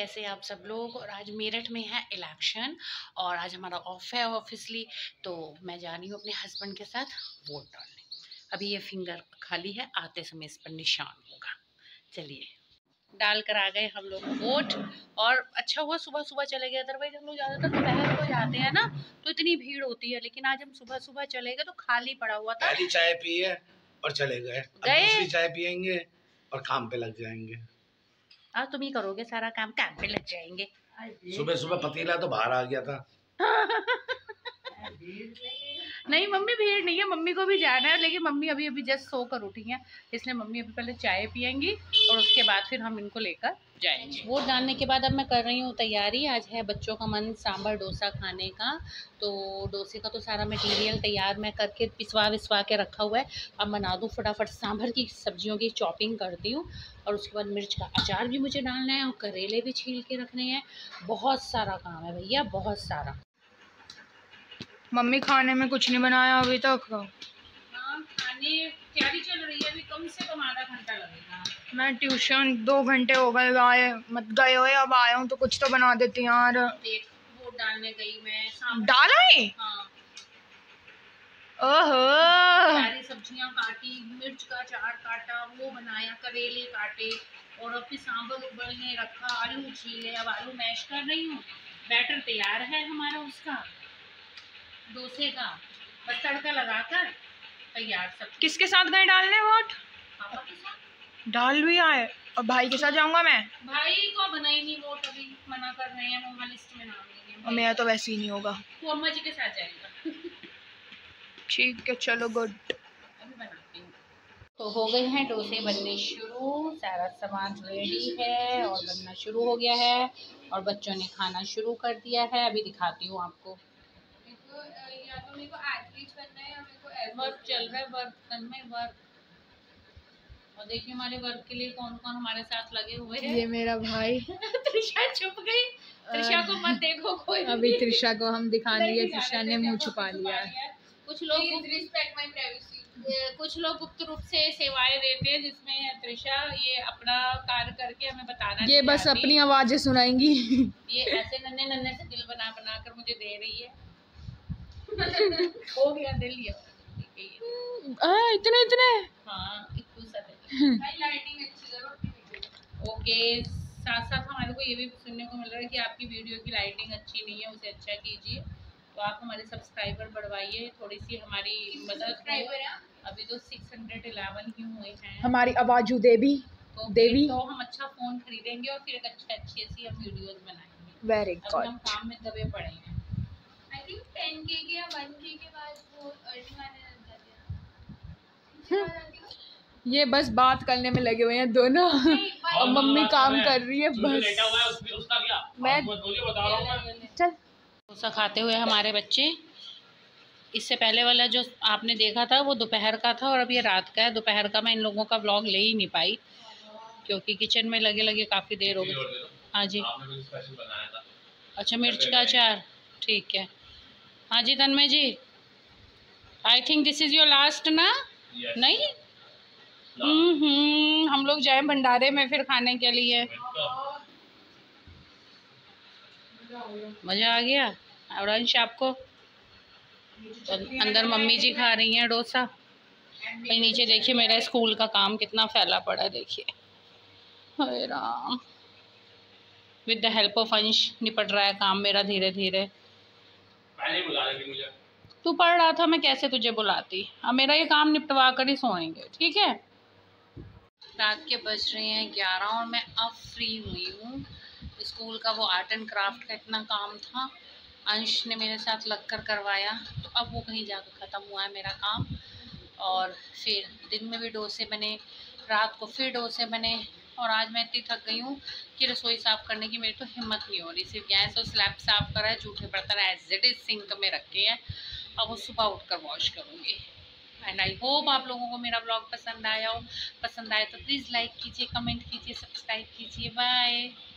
कैसे आप सब लोग। और आज मेरठ में है इलेक्शन और आज हमारा ऑफ है ऑफिसली, तो मैं जा रही हूँ अपने हस्बैंड के साथ वोट डालने। अभी ये फिंगर खाली है, आते समय इस पर निशान होगा। चलिए डाल कर आ गए हम लोग वोट। और अच्छा हुआ सुबह सुबह चले गए, अदरवाइज हम लोग ज़्यादातर दोपहर को जाते हैं ना तो इतनी भीड़ होती है, लेकिन आज हम सुबह सुबह चले गए तो खाली पड़ा हुआ था। पहली चाय पी है और चले गए, दूसरी चाय पियेंगे और काम पे लग जाएंगे। अब तुम ही करोगे सारा काम पे लग जाएंगे। सुबह सुबह पतीला तो बाहर आ गया था। नहीं मम्मी भीड़ नहीं है, मम्मी को भी जाना है, लेकिन मम्मी अभी अभी जस्ट सोकर उठी हैं, इसलिए मम्मी अभी पहले चाय पियेंगी और उसके बाद फिर हम इनको लेकर जाएंगे। वोट डालने के बाद अब मैं कर रही हूँ तैयारी। आज है बच्चों का मन सांभर डोसा खाने का, तो डोसे का तो सारा मटेरियल तैयार मैं करके पिसवा के रखा हुआ है। अब बना दूँ फटाफट सांभर की सब्जियों की चॉपिंग करती हूँ और उसके बाद मिर्च का अचार भी मुझे डालना है और करेले भी छील के रखने हैं। बहुत सारा काम है भैया, बहुत सारा। मम्मी खाने में कुछ नहीं बनाया अभी तक। हाँ खाने तैयारी चल रही है, अभी कम से कम आधा घंटा लगेगा। मैं ट्यूशन 2 घंटे हो गए गए हुए, अब आया हूँ तो कुछ तो बना देती यार। देख वोट डालने गई मैं, डाला ही। हाँ ओहो सारी सब्जियां काटी, मिर्च का अचार काटा, वो बनाया, करेले काटे और अब फिर सांभर उबलने रखा, आलू छीले, अब आलू मैश कर रही हूँ। बैटर तैयार है हमारा उसका डोसे का, बस तड़का लगाकर तैयार सब। किसके साथ गए डालने वोट? पापा के साथ डाल भी आए और भाई के साथ जाऊंगा मैं। भाई को बना ही नहीं वोट, अभी मना कर रहे हैं, मम्मा लिस्ट में नाम नहीं है। और मेरा तो वैसे ही नहीं होगा। वो अम्मा जी के साथ जाएगा। ठीक है चलो गुड। अभी बनाती हूँ। तो हो गए हैं डोसे बनने शुरू, सारा सामान रेडी है और बनना शुरू हो गया है और बच्चों ने खाना शुरू कर दिया है। अभी दिखाती हूँ आपको। या तो मेरे को एथलीट बनना है या मेरे को वर्क चल रहा है, वर्क में वर्क। और देखिए हमारे वर्क के लिए कौन कौन हमारे साथ लगे हुए हैं। ये मेरा भाई। त्रिशा छुप गई, त्रिशा को मत देखो कोई। अभी त्रिशा को हम दिखा रही है, त्रिशा ने मुंह छुपा लिया है। कुछ लोग रिस्पेक्ट माय प्राइवेसी, कुछ लोग गुप्त रूप से सेवाएं देते हैं, जिसमें त्रिशा ये अपना कार्य करके हमें बताना, ये बस अपनी आवाजें सुनाएंगी। ये ऐसे नन्हे नन्हे से दिल बना बना कर मुझे दे रही है। हो गया दिल ये इतने इतने। हाँ इतने सा लाइटिंग अच्छी करो। ओके, साथ साथ हमारे को ये भी सुनने को मिल रहा है कि आपकी वीडियो की लाइटिंग अच्छी नहीं है, उसे अच्छा कीजिए। तो आप हमारे सब्सक्राइबर बढ़वाइए, थोड़ी सी हमारी मदद है। अभी तो 611 ही हुए हैं। हमारी आवाजू देवी तो हम अच्छा फोन खरीदेंगे और फिर एक अच्छी ऐसी हम वीडियोस बनाएंगे। Very good. हम काम में दबे पड़े हैं। आई थिंक 10K के या 1K के बाद वो अर्निंग आने लग जाती है। ये बस बात करने में लगे हुए हैं दोनों और मम्मी काम कर रही है बस। मैं चल डोसा खाते हुए हमारे बच्चे। इससे पहले वाला जो आपने देखा था वो दोपहर का था और अब ये रात का है। दोपहर का मैं इन लोगों का व्लॉग ले ही नहीं पाई क्योंकि किचन में लगे लगे काफ़ी देर हो गई। हाँ जी, अच्छा मिर्च का अचार, ठीक है। हाँ जी Tanmay ji, I think this is your last ना? नहीं हम लोग जाए भंडारे में फिर खाने के लिए। मज़ा आ गया। और अंश आपको? तो अंदर मम्मी जी खा रही हैं डोसा। कहीं नीचे देखिए मेरा स्कूल का काम कितना फैला पड़ा है, देखिए। हाय Ram, with the help of Ansh निपट रहा है काम मेरा धीरे धीरे। तू पढ़ रहा था, मैं कैसे तुझे बुलाती। अब मेरा ये काम निपटवा कर ही सोएंगे, ठीक है। रात के बज रहे हैं 11 और मैं अब फ्री हुई हूँ। स्कूल का वो आर्ट एंड क्राफ्ट का इतना काम था, अंश ने मेरे साथ लगकर करवाया, तो अब वो कहीं जाकर ख़त्म हुआ है मेरा काम। और फिर दिन में भी डोसे बने, रात को फिर डोसे बने और आज मैं इतनी थक गई हूँ कि रसोई साफ़ करने की मेरी तो हिम्मत नहीं हो रही। सिर्फ गैस और स्लैब साफ़ करा है, जूठे बर्तन एज इट इज़ सिंक में रखे हैं, अब वो सुबह उठकर वॉश करूँगी। एंड आई होप आप लोगों को मेरा ब्लॉग पसंद आया हो। पसंद आए तो प्लीज़ लाइक कीजिए, कमेंट कीजिए, सब्सक्राइब कीजिए। बाय।